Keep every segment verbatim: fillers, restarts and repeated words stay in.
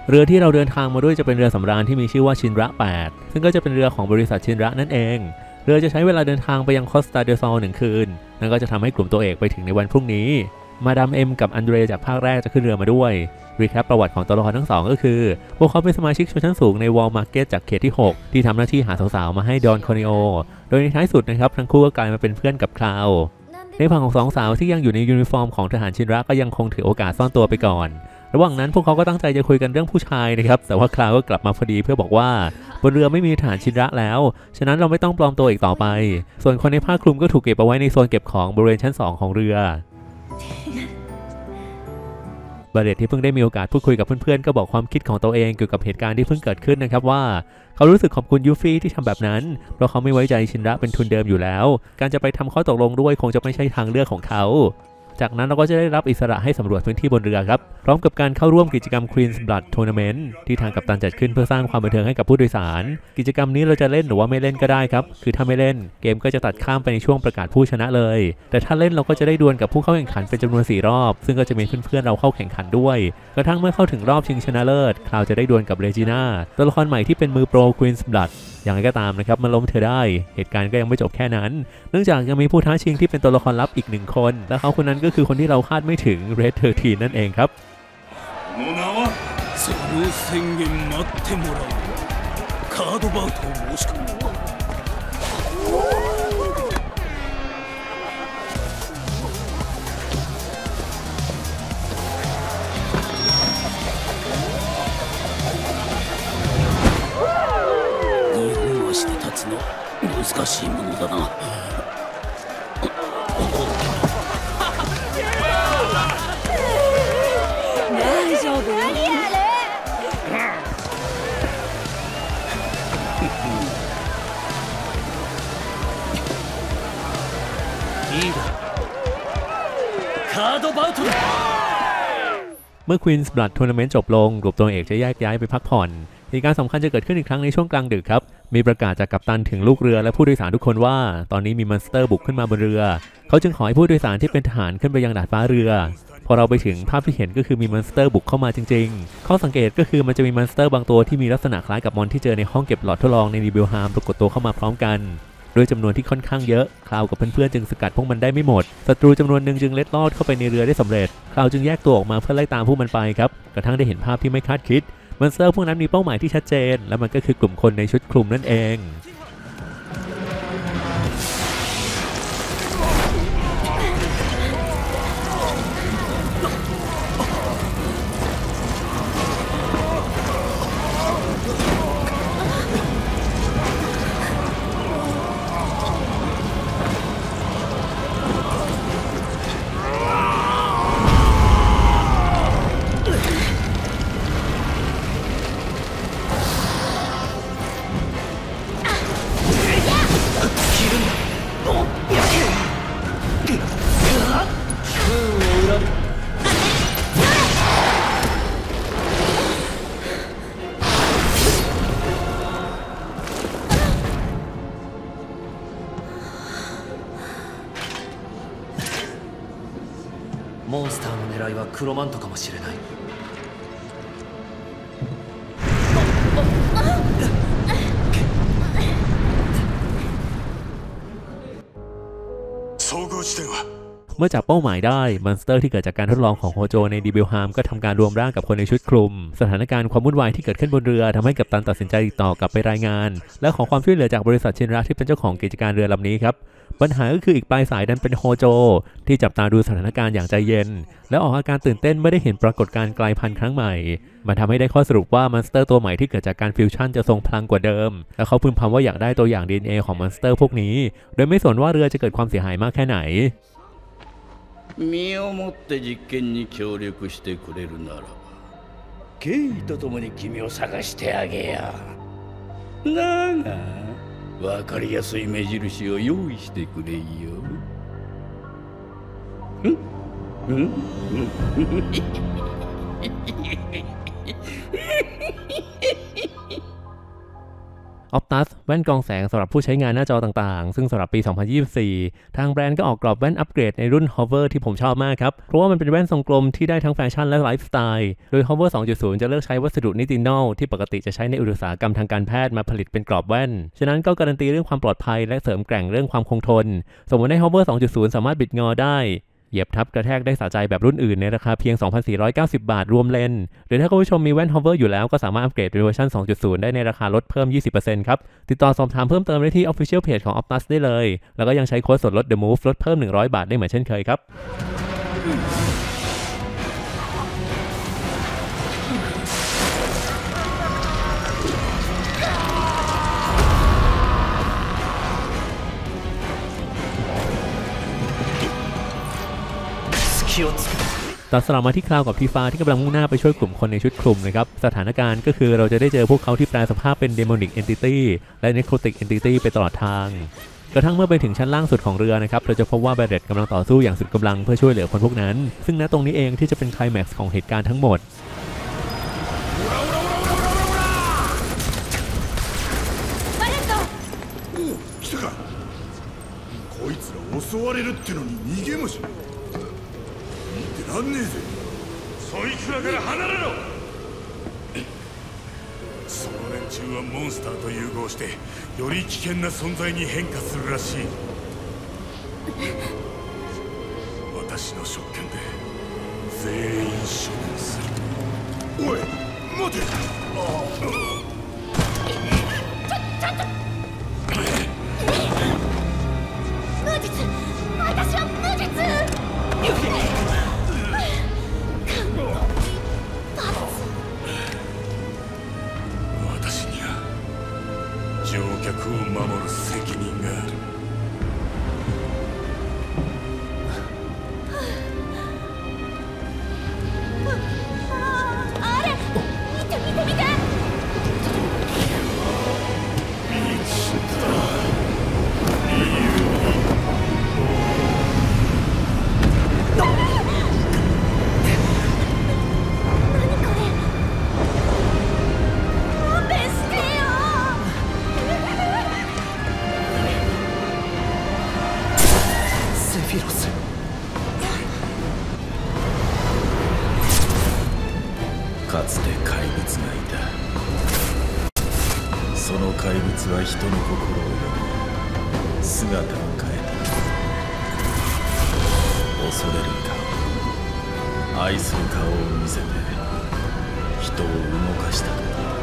เรือที่เราเดินทางมาด้วยจะเป็นเรือสำราญที่มีชื่อว่าชินระแปดซึ่งก็จะเป็นเรือของบริษัทชินระนั่นเองเรือจะใช้เวลาเดินทางไปยังคอสตาเดลซอลหนึ่งคืนนั่นก็จะทำให้กลุ่มตัวเอกไปถึงในวันพรุ่งนี้มาดามเอ็มกับอันเดรจากภาคแรกจะขึ้นเรือมาด้วยรีแคปประวัติของตัวละครทั้งสองก็คือพวกเขาเป็นสมาชิกชนชั้นสูงในวอลมาร์เก็ตจากเขตที่หกที่ทำหน้าที่หาสาวๆมาให้ดอนคอนิโอโดยในท้ายสุดนะครับทั้งคู่ก็กลายมาเป็นเพื่อนกับคลาวในฝั่งของสองสาวที่ยังอยู่ในยูนิฟอร์มของทหารชินระก็ยังคงถือโอกาสซ่อนตัวไปก่อนระหว่างนั้นพวกเขาก็ตั้งใจจะคุยกันเรื่องผู้ชายนะครับแต่ว่าคลาวก็กลับมาพอดีเพื่อบอกว่าบนเรือไม่มีทหารชินระแล้วฉะนั้นเราไม่ต้องปลอมตัวอีกต่อไปส่วนคนในผ้าคลุมก็ถูกเก็บเอาไว้ในโซนเก็บของบริเวณชั้นสองของเรือบาเลตที่เพิ่งได้มีโอกาสพูดคุยกับเพื่อนๆก็บอกความคิดของตัวเองเกี่ยวกับเหตุการณ์ที่เพิ่งเกิดขึ้นนะครับว่าเขารู้สึกขอบคุณยูฟี่ที่ทำแบบนั้นเพราะเขาไม่ไว้ใจชินระเป็นทุนเดิมอยู่แล้วการจะไปทำข้อตกลงด้วยคงจะไม่ใช่ทางเลือกของเขาจากนั้นเราก็จะได้รับอิสระให้สำรวจพื้นที่บนเรือครับพร้อมกับการเข้าร่วมกิจกรรม Queen's Blood Tournament ที่ทางกัปตันจัดขึ้นเพื่อสร้างความบันเทิงให้กับผู้โดยสารกิจกรรมนี้เราจะเล่นหรือว่าไม่เล่นก็ได้ครับคือถ้าไม่เล่นเกมก็จะตัดข้ามไปในช่วงประกาศผู้ชนะเลยแต่ถ้าเล่นเราก็จะได้ดวลกับผู้เข้าแข่งขันเป็นจำนวนสี่รอบซึ่งก็จะมีเพื่อนๆเราเข้าแข่งขันด้วยกระทั่งเมื่อเข้าถึงรอบชิงชนะเลิศคราวจะได้ดวลกับเรจิน่าตัวละครใหม่ที่เป็นมือโปร Queen's Bloodอย่างไรก็ตามนะครับมันล้มเธอได้เหตุการณ์ก็ยังไม่จบแค่นั้นเนื่องจากยังมีผู้ท้าชิงที่เป็นตัวละครลับอีกหนึ่งคนและเขาคนนั้นก็คือคนที่เราคาดไม่ถึงเรดเทอร์ทีนนั่นเองครับ難しいものだな大丈夫何あれいいだカードバウトだเมื่อ Queen's Blood Tournament จบลงกลุ่มตัวเอกจะแยกย้ายไปพักผ่อนเหตุการณ์สำคัญจะเกิดขึ้นอีกครั้งในช่วงกลางดึกครับมีประกาศจากกัปตันถึงลูกเรือและผู้โดยสารทุกคนว่าตอนนี้มีมอนสเตอร์บุกขึ้นมาบนเรือเขาจึงขอให้ผู้โดยสารที่เป็นทหารขึ้นไปยังดาดฟ้าเรือพอเราไปถึงภาพที่เห็นก็คือมีมอนสเตอร์บุกเข้ามาจริงๆข้อสังเกตก็คือมันจะมีมอนสเตอร์บางตัวที่มีลักษณะคล้ายกับมอนที่เจอในห้องเก็บหลอดทดลองในนิเบลฮามปรากฏตัวเข้ามาพร้อมกันด้วยจำนวนที่ค่อนข้างเยอะคลาวกับเพื่อนๆจึงสกัดพวกมันได้ไม่หมดศัตรูจำนวนหนึ่งจึงเล็ดลอดเข้าไปในเรือได้สำเร็จคลาวจึงแยกตัวออกมาเพื่อไล่ตามพวกมันไปครับกระทั่งได้เห็นภาพที่ไม่คาดคิดมอนสเตอร์พวกนั้นมีเป้าหมายที่ชัดเจนและมันก็คือกลุ่มคนในชุดคลุมนั่นเองモンスターの狙いはクロマントかもしれない遭遇地点はเมื่อจับเป้าหมายได้มอนสเตอร์ที่เกิดจากการทดลองของโฮโจในดีเบลฮามก็ทำการรวมร่างกับคนในชุดคลุมสถานการณ์ความวุ่นวายที่เกิดขึ้นบนเรือทำให้กัปตันตัดสินใจติดต่อกลับไปรายงานและขอความช่วยเหลือจากบริษัทชินระที่เป็นเจ้าของกิจการเรือลำนี้ครับปัญหาก็คืออีกปลายสายดันเป็นโฮโจที่จับตาดูสถานการณ์อย่างใจเย็นและออกอาการตื่นเต้นไม่ได้เห็นปรากฏการณ์กลายพันธุ์ครั้งใหม่มันทำให้ได้ข้อสรุปว่ามอนสเตอร์ตัวใหม่ที่เกิดจากการฟิวชั่นจะทรงพลังกว่าเดิมและเขาพึมพำว่าอยากได้ตัวอย่าง ดี เอ็น เอ ของมอนสเตอร์พวกนี้โดยไม่สนว่าเรือจะเกิดความเสียหายมากแค่ไหน身をもって実験に協力してくれるならばケイと共に君を探してあげようだが分かりやすい目印を用意してくれよんん Optus แว่นกรองแสงสำหรับผู้ใช้งานหน้าจอต่างๆซึ่งสำหรับปี สองพันยี่สิบสี่ ทางแบรนด์ก็ออกกรอบแว่นอัปเกรดในรุ่น Hover ที่ผมชอบมากครับเพราะว่ามันเป็นแว่นทรงกลมที่ได้ทั้งแฟชั่นและไลฟ์สไตล์โดย Hover สองจุดศูนย์ จะเลือกใช้วัสดุนิตินอลที่ปกติจะใช้ในอุตสาหกรรมทางการแพทย์มาผลิตเป็นกรอบแว่นฉะนั้นก็การันตีเรื่องความปลอดภัยและเสริมแกร่งเรื่องความคงทนสมมติใน Hover สองจุดศูนย์ สามารถบิดงอได้เหยียบทับกระแทกได้สะใจแบบรุ่นอื่นในราคาเพียง สองพันสี่ร้อยเก้าสิบ บาทรวมเลนส์หรือถ้าคุณผู้ชมมีแว่น Hover อยู่แล้วก็สามารถอัปเกรดเป็นเวอร์ชัน สองจุดศูนย์ ได้ในราคาลดเพิ่ม ยี่สิบเปอร์เซ็นต์ ครับติดต่อสอบถามเพิ่มเติมได้ที่ Official Page ของ Optus ได้เลยแล้วก็ยังใช้โค้ดส่วนลด The Move ลดเพิ่มหนึ่งร้อยบาทได้เหมือนเช่นเคยครับตัดสลับมาที่คราวกับทีฟ้าที่กำลังมุ่งหน้าไปช่วยกลุ่มคนในชุดคลุมนะครับสถานการณ์ก็คือเราจะได้เจอพวกเขาที่แปลสภาพเป็น Demonic Entity และ Necrotic Entity ไปตลอดทางกระทั่งเมื่อไปถึงชั้นล่างสุดของเรือนะครับเราจะพบว่าแบเรตกำลังต่อสู้อย่างสุดกำลังเพื่อช่วยเหลือคนพวกนั้นซึ่งณตรงนี้เองที่จะเป็นไคลแม็กซ์ของเหตุการณ์ทั้งหมดこいつら襲われるってのに逃げもしないなんねえぜそいつらから離れろその連中はモンスターと融合してより危険な存在に変化するらしい私の職権で全員処分するおい待てああ乗客を守る責任があるあれ見て見て見てかつて怪物がいたその怪物は人の心を読み姿を変えた恐れる顔愛する顔を見せて人を動かしたと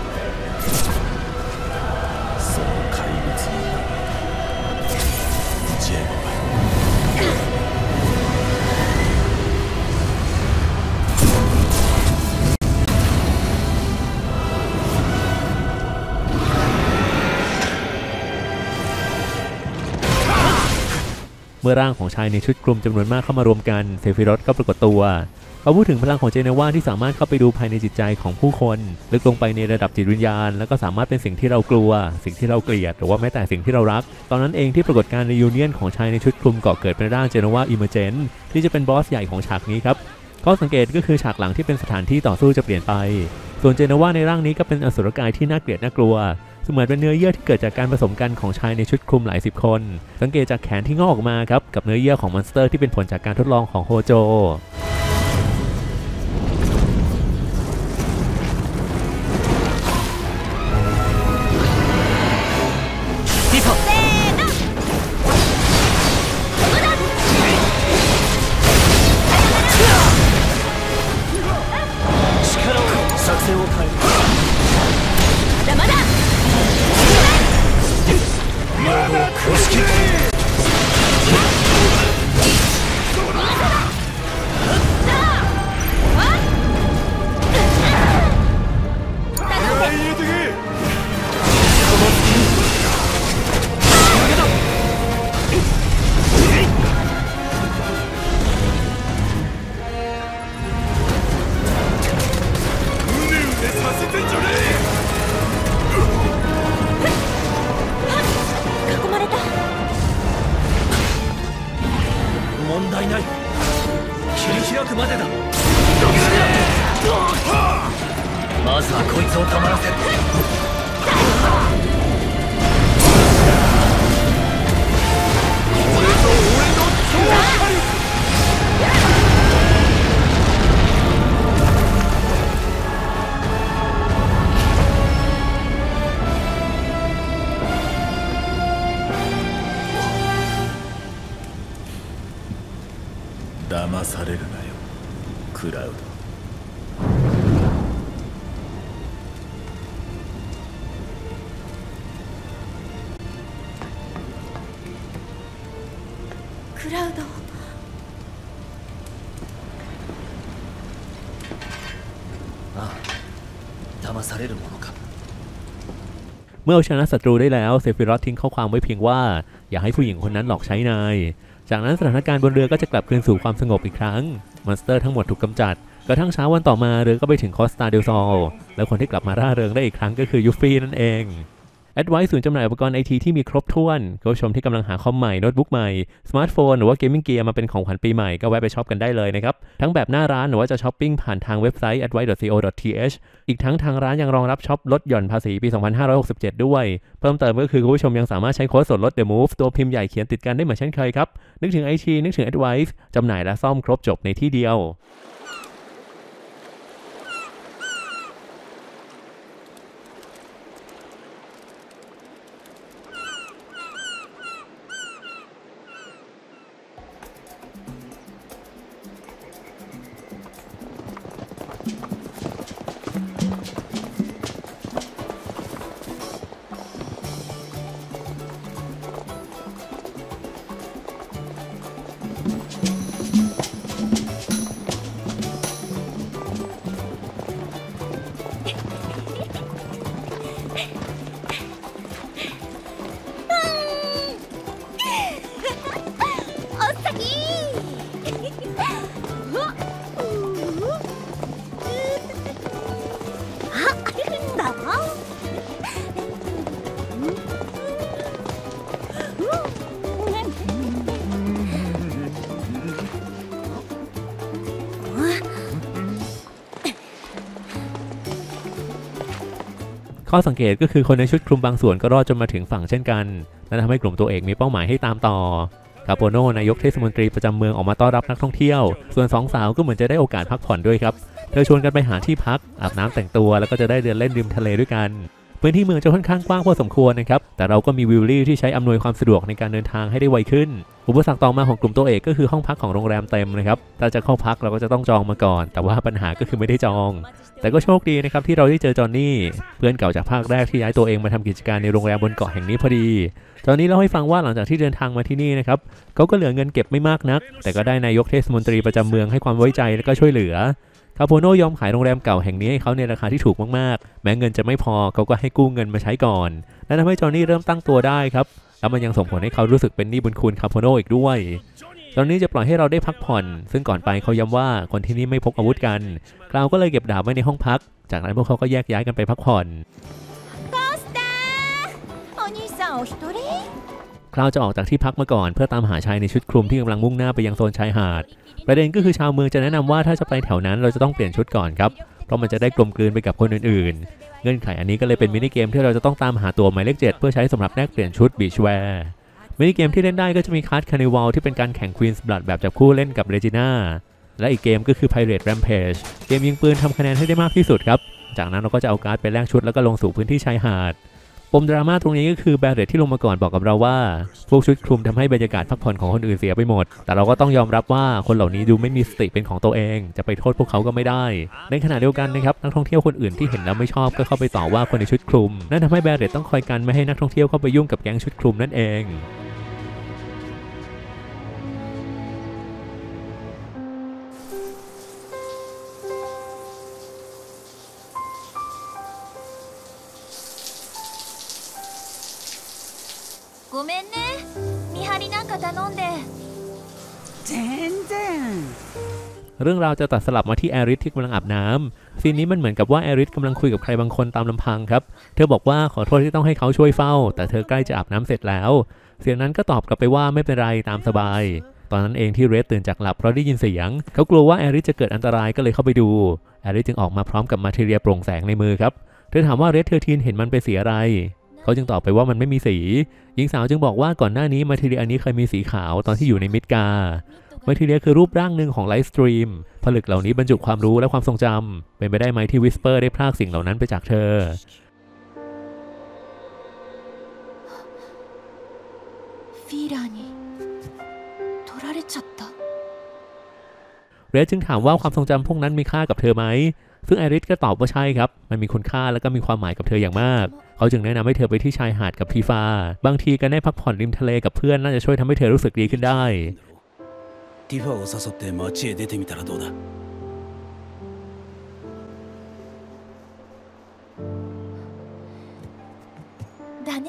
その怪物の名はジェノバเมื่อร่างของชายในชุดคลุมจำนวนมากเข้ามารวมกันเซฟิรอธก็ปรากฏตัวเขาพูดถึงพลังของเจเนวาที่สามารถเข้าไปดูภายในจิตใจของผู้คนลึกลงไปในระดับจิตวิญญาณแล้วก็สามารถเป็นสิ่งที่เรากลัวสิ่งที่เราเกลียดหรือว่าแม้แต่สิ่งที่เรารักตอนนั้นเองที่ปรากฏการณ์ในยูเนียนของชายในชุดคลุมก่อเกิดเป็นร่างเจเนวาอิมเมอร์เจนต์ที่จะเป็นบอสใหญ่ของฉากนี้ครับข้อสังเกตก็คือฉากหลังที่เป็นสถานที่ต่อสู้จะเปลี่ยนไปส่วนเจเนวาในร่างนี้ก็เป็นอสุรกายที่น่าเกลียดน่ากลัวเสมือนเป็นเนื้อเยื่อที่เกิดจากการผสมกันของชายในชุดคลุมหลายสิบคนสังเกตจากแขนที่งอกออกมาครับกับเนื้อเยื่อของมอนสเตอร์ที่เป็นผลจากการทดลองของโฮโจ問題ない切り開くまでだまずはこいつを黙らせる騙されるなよクラウドクラウドああ騙されるものかเมื่อเอาชนะศัตรูได้แล้วเซฟิรอธทิ้งข้อความไว้เพียงว่าอย่าให้ผู้หญิงคนนั้นหลอกใช้นายจากนั้นสถานการณ์บนเรือก็จะกลับคืนสู่ความสงบอีกครั้งมอนสเตอร์ทั้งหมดถูกกำจัดกระทั่งเช้าวันต่อมาเรือก็ไปถึงคอสตาเดลซอลและคนที่กลับมาร่าเริงได้อีกครั้งก็คือยูฟี่นั่นเองแอดไวซ์ศูนย์จำหน่ายอุปกรณ์ไอทีที่มีครบถ้วนคุณผู้ชมที่กำลังหาคอมใหม่โน้ตบุ๊กใหม่สมาร์ทโฟนหรือว่าเกมมิ่งเกียร์มาเป็นของขวัญปีใหม่ก็แวะไปช็อปกันได้เลยนะครับทั้งแบบหน้าร้านหรือว่าจะช้อปปิ้งผ่านทางเว็บไซต์ แอดไวซ์ ดอท ซี โอ ดอท ที เอช อีกทั้งทางร้านยังรองรับช็อปลดหย่อนภาษีปี สองพันห้าร้อยหกสิบเจ็ด ด้วยเพิ่มเติมก็คือคุณผู้ชมยังสามารถใช้โค้ดส่วนลด The Move ตัวพิมพ์ใหญ่เขียนติดกันได้เหมือนเช่นเคยครับนึกถึง ไอ ที นึกถึง แอดไวซ์ จำหน่ายและซ่อมครบจบในที่เดียวข้อสังเกตก็คือคนในชุดคลุมบางส่วนก็รอดจนมาถึงฝั่งเช่นกันและทำให้กลุ่มตัวเอกมีเป้าหมายให้ตามต่อคาโปโนนายกเทศมนตรีประจำเมืองออกมาต้อนรับนักท่องเที่ยวส่วนสองสาวก็เหมือนจะได้โอกาสพักผ่อนด้วยครับเธอชวนกันไปหาที่พักอาบน้ำแต่งตัวแล้วก็จะได้เดินเล่นริมทะเลด้วยกันพื้นที่เมืองจะค่อนข้างกว้างพอสมควรนะครับแต่เราก็มีวิลลี่ที่ใช้อำนวยความสะดวกในการเดินทางให้ได้ไวขึ้นอุปสรรคต่อมาของกลุ่มตัวเอกก็คือห้องพักของโรงแรมเต็มนะครับถ้าจะเข้าพักเราก็จะต้องจองมาก่อนแต่ว่าปัญหาก็คือไม่ได้จองแต่ก็โชคดีนะครับที่เราได้เจอจอห์นนี่เพื่อนเก่าจากภาคแรกที่ย้ายตัวเองมาทำกิจการในโรงแรมบนเกาะแห่งนี้พอดีจอห์นนี่เล่าให้ฟังว่าหลังจากที่เดินทางมาที่นี่นะครับเขาก็เหลือเงินเก็บไม่มากนักแต่ก็ได้นายกเทศมนตรีประจำเมืองให้ความไว้ใจและก็ช่วยเหลือคาโปโนยอมขายโรงแรมเก่าแห่งนี้ให้เขาในราคาที่ถูกมากๆแม้เงินจะไม่พอเขาก็ให้กู้เงินมาใช้ก่อนและทำให้จอห์นนี่เริ่มตั้งตัวได้ครับแล้วมันยังส่งผลให้เขารู้สึกเป็นหนี้บุญคุณคาโปโนอีกด้วยตอนนี้จะปล่อยให้เราได้พักผ่อนซึ่งก่อนไปเขาย้ำว่าคนที่นี่ไม่พกอาวุธกันคราวก็เลยเก็บดาบไว้ในห้องพักจากนั้นพวกเขาก็แยกย้ายกันไปพักผ่อนคราวจะออกจากที่พักมาก่อนเพื่อตามหาชายในชุดคลุมที่กำลังมุ่งหน้าไปยังโซนชายหาดประเด็นก็คือชาวเมืองจะแนะนำว่าถ้าจะไปแถวนั้นเราจะต้องเปลี่ยนชุดก่อนครับเพราะมันจะได้กลมกลืนไปกับคนอื่นๆเงื่อนไขอันนี้ก็เลยเป็นมินิเกมที่เราจะต้องตามหาตัวหมายเลขเจ็ดเพื่อใช้สำหรับแลกเปลี่ยนชุดบีชแวร์มินิเกมที่เล่นได้ก็จะมีคัสคาร์นิวัลที่เป็นการแข่งควีนส์บลัดแบบจับคู่เล่นกับเรจิน่าและอีกเกมก็คือ Pirate Rampage เกมยิงปืนทำคะแนนให้ได้มากที่สุดครับจากนั้นเราก็จะเอาการ์ดไปแลกชุดแล้วก็ลงสู่พื้นที่ชายหาดปมดราม่าตรงนี้ก็คือแบรเรตที่ลงมาก่อนบอกกับเราว่าพวกชุดคลุมทำให้บรรยากาศพักผ่อนของคนอื่นเสียไปหมดแต่เราก็ต้องยอมรับว่าคนเหล่านี้ดูไม่มีสติเป็นของตัวเองจะไปโทษพวกเขาก็ไม่ได้ในขณะเดียวกันนะครับนักท่องเที่ยวคนอื่นที่เห็นแล้วไม่ชอบก็เข้าไปต่อว่าคนในชุดคลุมนั่นทำให้แบรเรตต้องคอยกันไม่ให้นักท่องเที่ยวเข้าไปยุ่งกับแก๊งชุดคลุมนั่นเองごめんね見張りなんか頼んで全然เรื่องราวจะตัดสลับมาที่แอริสที่กำลังอาบน้ำซีนนี้มันเหมือนกับว่าแอริสกำลังคุยกับใครบางคนตามลำพังครับเธอบอกว่าขอโทษที่ต้องให้เขาช่วยเฝ้าแต่เธอใกล้จะอาบน้ำเสร็จแล้วเสียงนั้นก็ตอบกลับไปว่าไม่เป็นไรตามสบายตอนนั้นเองที่เรดตื่นจากหลับเพราะได้ยินเสียงเขากลัวว่าแอริสจะเกิดอันตรายก็เลยเข้าไปดูแอริสจึงออกมาพร้อมกับมาเทเรียโปร่งแสงในมือครับเธอถามว่าเรดเธอทีนเห็นมันเป็นสีอะไรเขาจึงตอบไปว่ามันไม่มีสีหญิงสาวจึงบอกว่าก่อนหน้านี้มาเทเรียอันนี้เคยมีสีขาวตอนที่อยู่ในมิดกามาเทเรียคือรูปร่างหนึ่งของไลฟ์สตรีมผลึกเหล่านี้บรรจุความรู้และความทรงจำเป็นไปได้ไหมที่วิสเปอร์ได้พรากสิ่งเหล่านั้นไปจากเธอフィーラーに取られちゃったเรดจึงถามว่าความทรงจำพวกนั้นมีค่ากับเธอไหมซึ่งไอริสก็ตอบว่าใช่ครับมันมีคุณค่าและก็มีความหมายกับเธออย่างมากเขาจึงแนะนำให้เธอไปที่ชายหาดกับทีฟาบางทีการได้พักผ่อนริมทะเลกับเพื่อนน่าจะช่วยทำให้เธอรู้สึกดีขึ้นได้ティファを誘って街へ出てみたらどうだだね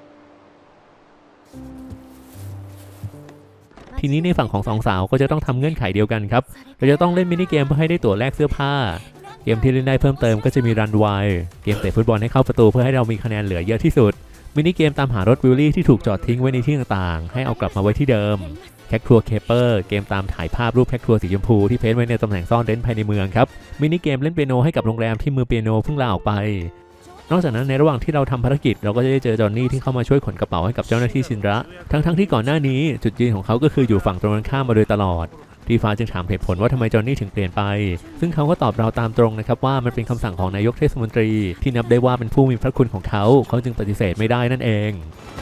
ทีนี้ในฝั่งของสองสาวก็จะต้องทำเงื่อนไขเดียวกันครับเราจะต้องเล่นมินิเกมเพื่อให้ได้ตั๋วแลกเสื้อผ้าเกมที่เล่นได้เพิ่มเติมก็จะมีรันไวร์เกมเตะฟุตบอลให้เข้าประตูเพื่อให้เรามีคะแนนเหลือเยอะที่สุดมินิเกมตามหารถวิลลี่ที่ถูกจอดทิ้งไว้ในที่ต่างๆให้เอากลับมาไว้ที่เดิมแคคทัวร์เคเปอร์เกมตามถ่ายภาพรูปแคคทัวร์สีชมพูที่เพ้นไว้ในตำแหน่งซ่อนเร้นภายในเมืองครับมินิเกมเล่นเปียโนให้กับโรงแรมที่มือเปียโนเพิ่งลาออกไปนอกจากนั้นในระหว่างที่เราทำภารกิจเราก็จะได้เจอจอห์นนี่ที่เข้ามาช่วยขนกระเป๋าให้กับเจ้าหน้าที่ชินระทั้งๆที่ก่อนหน้านี้จุดยืนของเขาก็คืออยู่ฝั่งตรงกันข้ามมาโดยตลอดทีฟ้าจึงถามเหตุผลว่าทำไมจอห์นนี่ถึงเปลี่ยนไปซึ่งเขาก็ตอบเราตามตรงนะครับว่ามันเป็นคำสั่งของนายกเทศมนตรีที่นับได้ว่าเป็นผู้มีพระคุณของเขาเขาจึงปฏิเสธไม่ได้นั่นเอง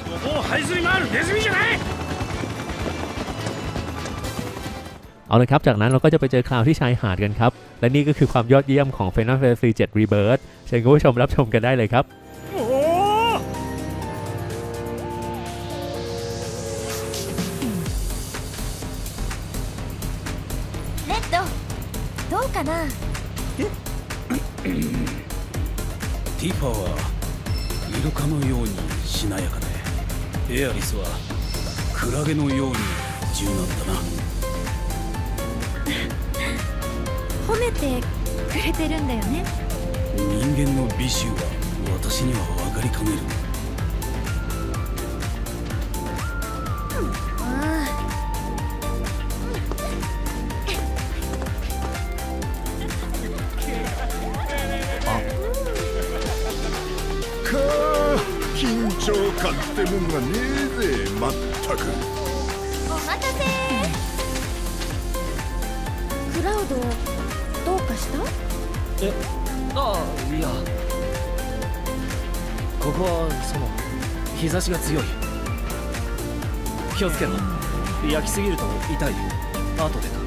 เอาเลยครับจากนั้นเราก็จะไปเจอคลาวที่ชายหาดกันครับและนี่ก็คือความยอดเยี่ยมของ Final Fantasy เซเว่น Rebirth เชิญคุณผู้ชมรับชมกันได้เลยครับレッドどうかなティファはイルカのようにしなやかでエアリスはクラゲのように柔軟だな褒めてくれてるんだよね人間の美醜は私には分かりかねるあか緊張感ってもんがねえぜまったくお待たせクラウドどうかしたえああいやここはその日差しが強い気をつけろ焼きすぎると痛い後でな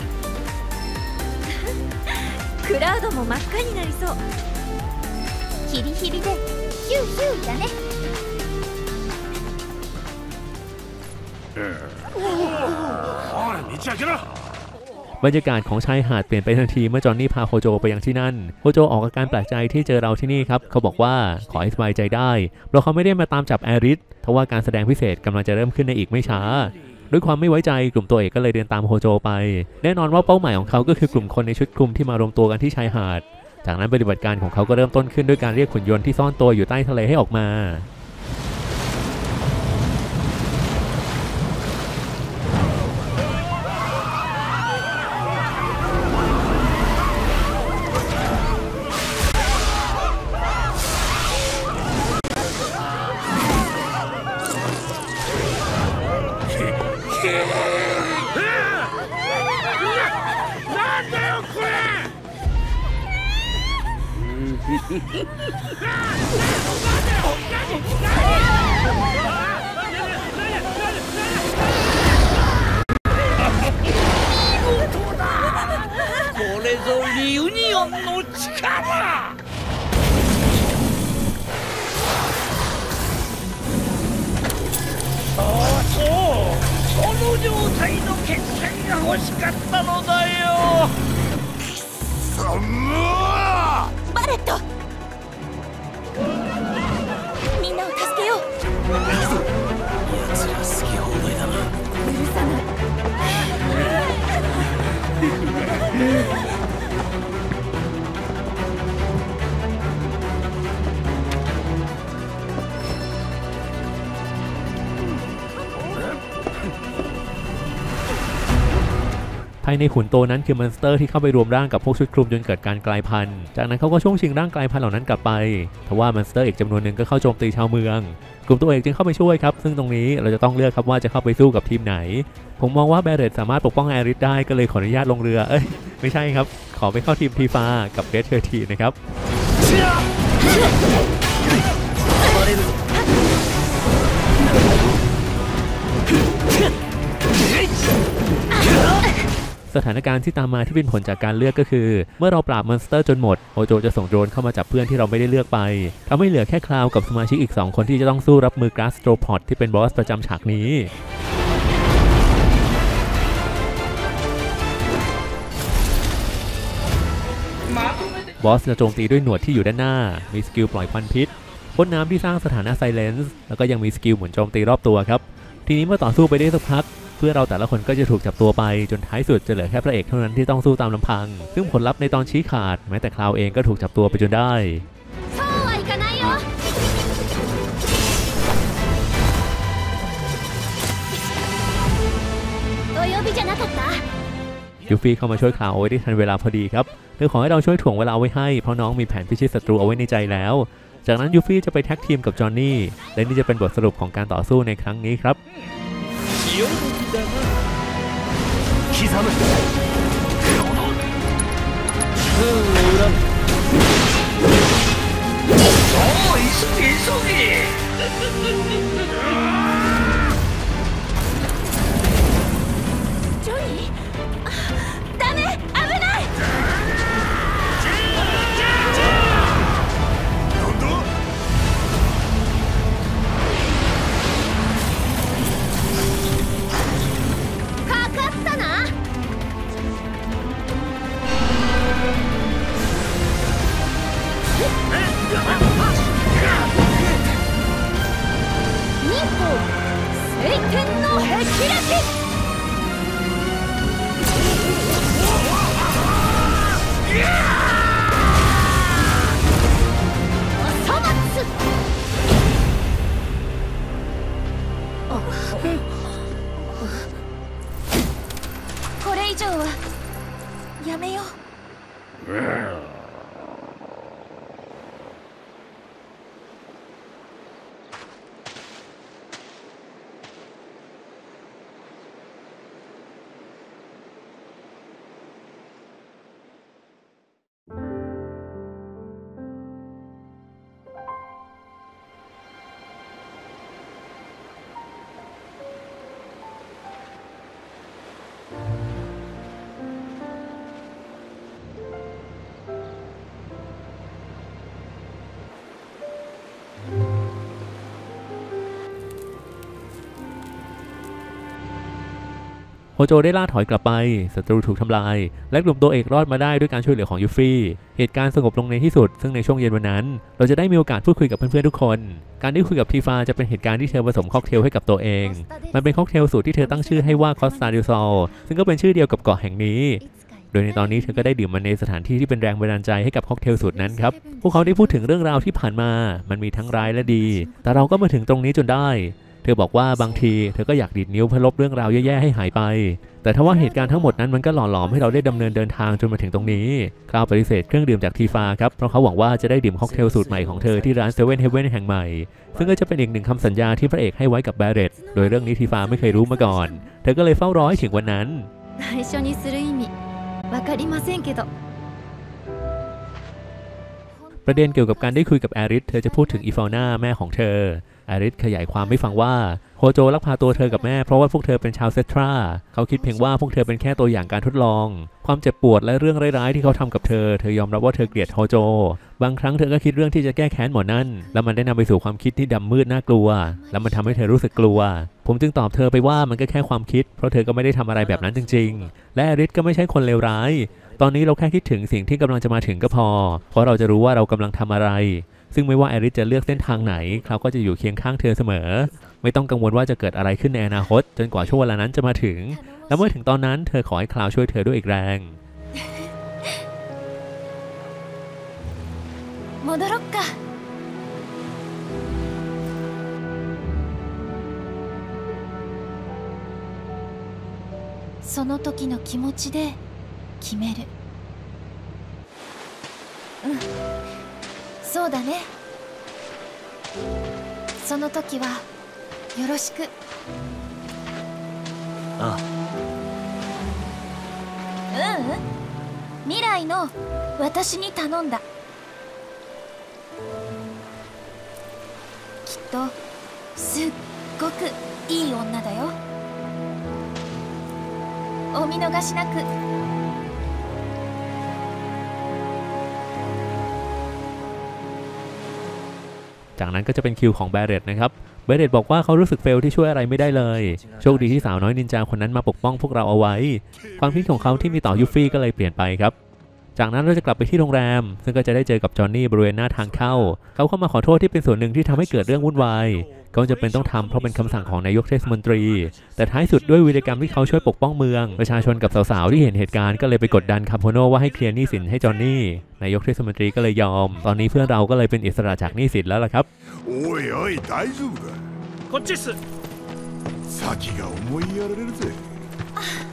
クラウドも真っ赤になりそうヒリヒリでヒューヒューだねおい道開けろบรรยากาศของชายหาดเปลี่ยนไปทันทีเมื่อจอห์นนี่พาโฮโจไปยังที่นั่นโฮโจออกอาการแปลกใจที่เจอเราที่นี่ครับเขาบอกว่าขอให้สบายใจได้เพราะเขาไม่ได้มาตามจับแอริสเพราะว่าการแสดงพิเศษกำลังจะเริ่มขึ้นในอีกไม่ช้าด้วยความไม่ไว้ใจกลุ่มตัวเอกก็เลยเดินตามโฮโจไปแน่นอนว่าเป้าหมายของเขาก็คือกลุ่มคนในชุดคลุมที่มารวมตัวกันที่ชายหาดจากนั้นปฏิบัติการของเขาก็เริ่มต้นขึ้นด้วยการเรียกหุ่นยนต์ที่ซ่อนตัวอยู่ใต้ทะเลให้ออกมาこれぞリユニオンの力そうそうこの状態の決戦が欲しかったのだよバレットみんなを助けよう奴ら好き放題だな許さないภายในหุ่นโตนั้นคือมอนสเตอร์ที่เข้าไปรวมร่างกับพวกชุดคลุมจนเกิดการกลายพันธุ์จากนั้นเขาก็ช่วงชิงร่างกลายพันธุ์เหล่านั้นกลับไปทว่ามอนสเตอร์อีกจำนวนหนึ่งก็เข้าโจมตีชาวเมืองกลุ่มตัวเอกจึงเข้าไปช่วยครับซึ่งตรงนี้เราจะต้องเลือกครับว่าจะเข้าไปสู้กับทีมไหนผมมองว่าแบเรตสามารถปกป้องแอริสได้ก็เลยขออนุญาตลงเรือเอ้ยไม่ใช่ครับขอไปเข้าทีมทีฟากับเรดเทอร์ทีนะครับสถานการณ์ที่ตามมาที่เป็นผลจากการเลือกก็คือเมื่อเราปราบมอนสเตอร์จนหมดโฮโจจะส่งโดรนเข้ามาจับเพื่อนที่เราไม่ได้เลือกไปทำให้เหลือแค่คลาวกับสมาชิกอีกสองคนที่จะต้องสู้รับมือกราสโตรพอดที่เป็นบอสประจำฉากนี้บอสจะโจมตีด้วยหนวดที่อยู่ด้านหน้ามีสกิลปล่อยควันพิษพ่นน้ำที่สร้างสถานะไซเลนซ์แล้วก็ยังมีสกิลหมุนโจมตีรอบตัวครับทีนี้เมื่อต่อสู้ไปได้สักพักเพื่อเราแต่ละคนก็จะถูกจับตัวไปจนท้ายสุดจะเหลือแค่พระเอกเท่านั้นที่ต้องสู้ตามลำพังซึ่งผลลัพธ์ในตอนชี้ขาดแม้แต่คลาวเองก็ถูกจับตัวไปจนได้ยูฟี่เข้ามาช่วยคลาวเอาไว้ได้ทันเวลาพอดีครับเธอขอให้เราช่วยถ่วงเวลาไว้ให้เพราะน้องมีแผนพิชิตศัตรูเอาไว้ในใจแล้วจากนั้นยูฟี่จะไปแท็กทีมกับจอห์นนี่และนี่จะเป็นบทสรุปของการต่อสู้ในครั้งนี้ครับこれ以上はやめようโฮโจได้ล่าถอยกลับไปศัตรูถูกทำลายและกลุ่มตัวเอกรอดมาได้ด้วยการช่วยเหลือของยูฟี่เหตุการณ์สงบลงในที่สุดซึ่งในช่วงเย็นวันนั้นเราจะได้มีโอกาสพูดคุยกับเพื่อนๆทุกคนการได้คุยกับทีฟาจะเป็นเหตุการณ์ที่เธอผสมค็อกเทลให้กับตัวเองมันเป็นค็อกเทลสูตรที่เธอตั้งชื่อให้ว่าคอสตาดิซอลซึ่งก็เป็นชื่อเดียวกับเกาะแห่งนี้โดยในตอนนี้เธอก็ได้ดื่มมันในสถานที่ที่เป็นแรงบันดาลใจให้กับค็อกเทลสูตรนั้นครับพวกเขาได้พูดถึงเรื่องราวที่ผ่านมามันมีทั้งร้ายและดีแต่เราก็มาถึงตรงนี้จนได้เธอบอกว่าบางทีเธอก็อยากดีดนิ้วเพื่อลบเรื่องราวแย่ๆให้หายไปแต่ถ้าว่าเหตุการณ์ทั้งหมดนั้นมันก็หล่อหลอมให้เราได้ดำเนินเดินทางจนมาถึงตรงนี้คลาวปฏิเสธเครื่องดื่มจากทีฟาครับเพราะเขาหวังว่าจะได้ดื่มค็อกเทลสูตรใหม่ของเธอที่ร้านเซเว่นเฮเว่นแห่งใหม่ซึ่งก็จะเป็นอีกหนึ่งคำสัญญาที่พระเอกให้ไว้กับแบร์เร็ตโดยเรื่องนี้ทีฟาไม่เคยรู้มาก่อนเธอก็เลยเฝ้ารอให้ถึงวันนั้นประเด็นเกี่ยวกับการได้คุยกับแอริสเธอจะพูดถึงอีฟาน่าแม่ของเธอแอริสขยายความให้ฟังว่าโฮโจลักพาตัวเธอกับแม่เพราะว่าพวกเธอเป็นชาวเซตราเขาคิดเพียงว่าพวกเธอเป็นแค่ตัวอย่างการทดลองความเจ็บปวดและเรื่องร้ายๆที่เขาทำกับเธอเธอยอมรับว่าเธอเกลียดโฮโจบางครั้งเธอก็คิดเรื่องที่จะแก้แค้นหมอนั่นแล้วมันได้นำไปสู่ความคิดที่ดำมืดน่ากลัวแล้วมันทำให้เธอรู้สึกกลัวผมจึงตอบเธอไปว่ามันก็แค่ความคิดเพราะเธอก็ไม่ได้ทำอะไรแบบนั้นจริงๆและแอริสก็ไม่ใช่คนเลวร้ายตอนนี้เราแค่คิดถึงสิ่งที่กำลังจะมาถึงก็พอเพราะเราจะรู้ว่าเรากำลังทำอะไรซึ่งไม่ว่าแอริสจะเลือกเส้นทางไหนเขาก็จะอยู่เคียงข้างเธอเสมอไม่ต้องกังวลว่าจะเกิดอะไรขึ้นในอนาคตจนกว่าช่วงเวลานั้นจะมาถึงและเมื่อถึงตอนนั้นเธอขอให้คลาวช่วยเธอด้วยอีกแรง戻ろっかその時の気持ちで決めるうんそうだねその時はよろしくああううん未来の私に頼んだきっとすっごくいい女だよお見逃しなく。 จากนั้นก็จะเป็นคิวของแบเรตนะครับแบเรตบอกว่าเขารู้สึกเฟลที่ช่วยอะไรไม่ได้เลยโชคดีที่สาวน้อยนินจาคนนั้นมาปกป้องพวกเราเอาไว้ความคิดของเขาที่มีต่อยูฟี่ก็เลยเปลี่ยนไปครับจากนั้นเราจะกลับไปที่โรงแรมซึ่งก็จะได้เจอกับจอห์นนี่บริเวณหน้าทางเข้าเขาเข้ามาขอโทษที่เป็นส่วนหนึ่งที่ทำให้เกิดเรื่องวุ่นวายเขาจะเป็นต้องทำเพราะเป็นคำสั่งของนายกเทศมนตรีแต่ท้ายสุดด้วยวีรกรรมที่เขาช่วยปกป้องเมืองประชาชนกับสาวๆที่เห็นเหตุการณ์ก็เลยไปกดดันคาโพโนว่าให้เคลียร์หนี้สินให้จอห์นนี่นายกเทศมนตรีก็เลยยอมตอนนี้เพื่อนเราก็เลยเป็นอิสระจากหนี้สินแล้วล่ะครับおいおい大丈夫かこっちっす。 先が思いやられるぜ